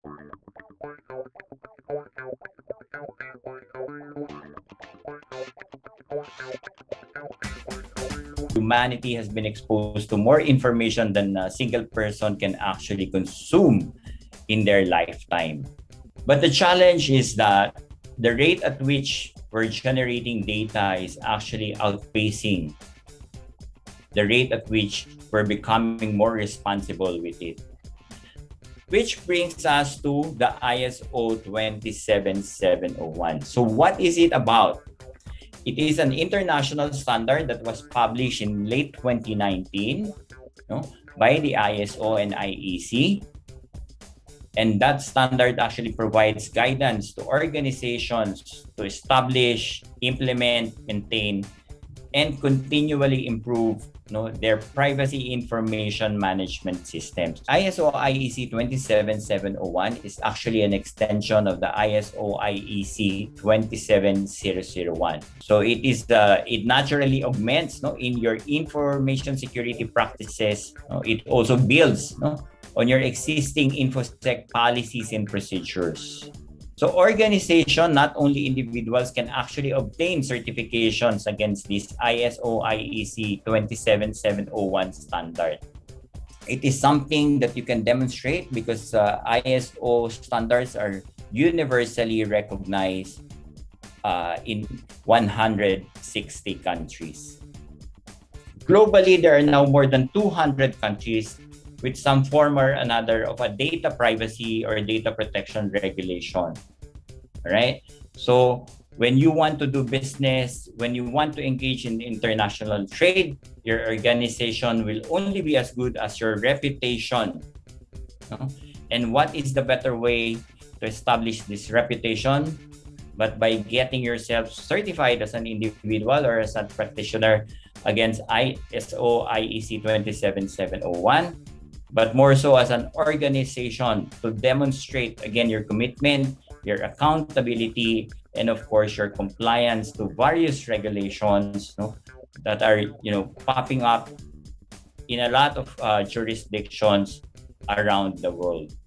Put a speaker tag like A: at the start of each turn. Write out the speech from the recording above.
A: Humanity has been exposed to more information than a single person can actually consume in their lifetime. But the challenge is that the rate at which we're generating data is actually outpacing the rate at which we're becoming more responsible with it. Which brings us to the ISO 27701. So what is it about? It is an international standard that was published in late 2019 by the ISO and IEC. And that standard actually provides guidance to organizations to establish, implement, maintain, and continually improve their privacy information management systems. ISO IEC 27701 is actually an extension of the ISO IEC 27001. So it naturally augments in your information security practices. It also builds on your existing InfoSec policies and procedures. So organization, not only individuals, can actually obtain certifications against this ISO IEC 27701 standard. It is something that you can demonstrate because ISO standards are universally recognized in 160 countries. Globally, there are now more than 200 countries with some form or another of a data privacy or data protection regulation. Right? So when you want to do business, when you want to engage in international trade, your organization will only be as good as your reputation. And what is the better way to establish this reputation but by getting yourself certified as an individual or as a practitioner against ISO IEC 27701, but more so as an organization to demonstrate, again, your commitment, your accountability, and of course, your compliance to various regulations that are popping up in a lot of jurisdictions around the world.